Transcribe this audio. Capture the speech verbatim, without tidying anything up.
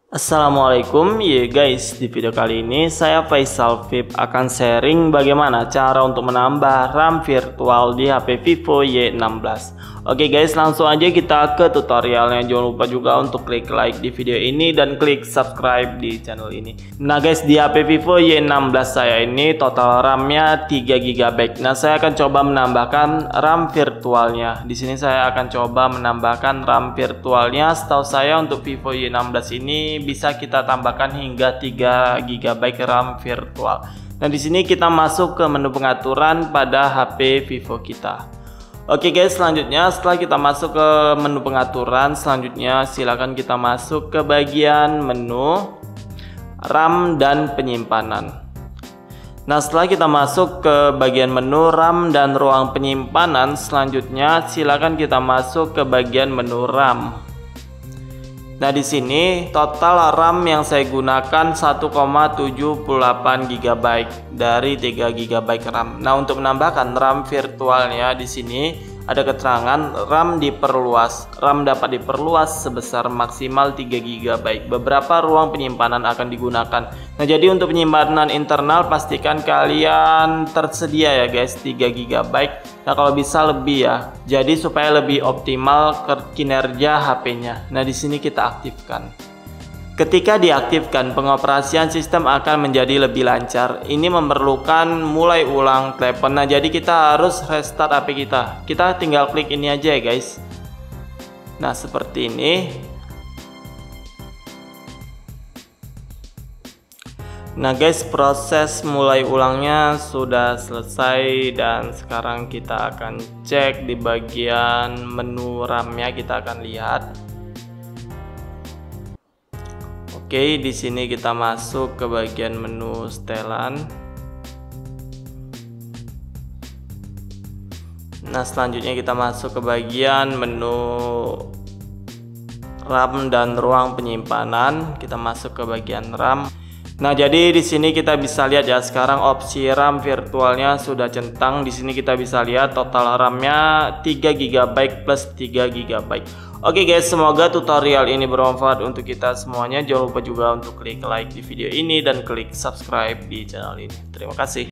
Assalamualaikum ya guys, di video kali ini saya Faisal V I P akan sharing bagaimana cara untuk menambah RAM virtual di H P Vivo Y enam belas. Oke guys, langsung aja kita ke tutorialnya. Jangan lupa juga untuk klik like di video ini dan klik subscribe di channel ini. Nah guys, di H P Vivo Y enam belas saya ini total RAM-nya tiga giga byte. Nah, saya akan coba menambahkan RAM virtualnya. Di sini saya akan coba menambahkan RAM virtualnya. Setahu saya untuk Vivo Y enam belas ini bisa kita tambahkan hingga tiga giga byte RAM virtual. Nah, di sini kita masuk ke menu pengaturan pada H P Vivo kita. Oke guys, selanjutnya setelah kita masuk ke menu pengaturan, selanjutnya silakan kita masuk ke bagian menu RAM dan penyimpanan. Nah, setelah kita masuk ke bagian menu RAM dan ruang penyimpanan, selanjutnya silakan kita masuk ke bagian menu RAM. Nah, di sini total RAM yang saya gunakan satu koma tujuh delapan giga byte dari tiga giga byte RAM. Nah, untuk menambahkan RAM virtualnya di sini ada keterangan RAM diperluas. RAM dapat diperluas sebesar maksimal tiga giga byte. Beberapa ruang penyimpanan akan digunakan. Nah, jadi untuk penyimpanan internal pastikan kalian tersedia ya guys tiga giga byte. Nah, kalau bisa lebih ya. Jadi supaya lebih optimal kinerja H P-nya. Nah, di sini kita aktifkan. Ketika diaktifkan, pengoperasian sistem akan menjadi lebih lancar. Ini memerlukan mulai ulang telepon. Nah, jadi kita harus restart H P kita. Kita tinggal klik ini aja ya guys. Nah, seperti ini. Nah guys, proses mulai ulangnya sudah selesai dan sekarang kita akan cek di bagian menu RAM-nya, kita akan lihat. Oke, di sini kita masuk ke bagian menu setelan. Nah, selanjutnya kita masuk ke bagian menu RAM dan ruang penyimpanan. Kita masuk ke bagian RAM. Nah, jadi di sini kita bisa lihat ya, sekarang opsi RAM virtualnya sudah centang. Di sini kita bisa lihat total RAM-nya tiga giga byte plus tiga giga byte. Oke guys, semoga tutorial ini bermanfaat untuk kita semuanya. Jangan lupa juga untuk klik like di video ini dan klik subscribe di channel ini. Terima kasih.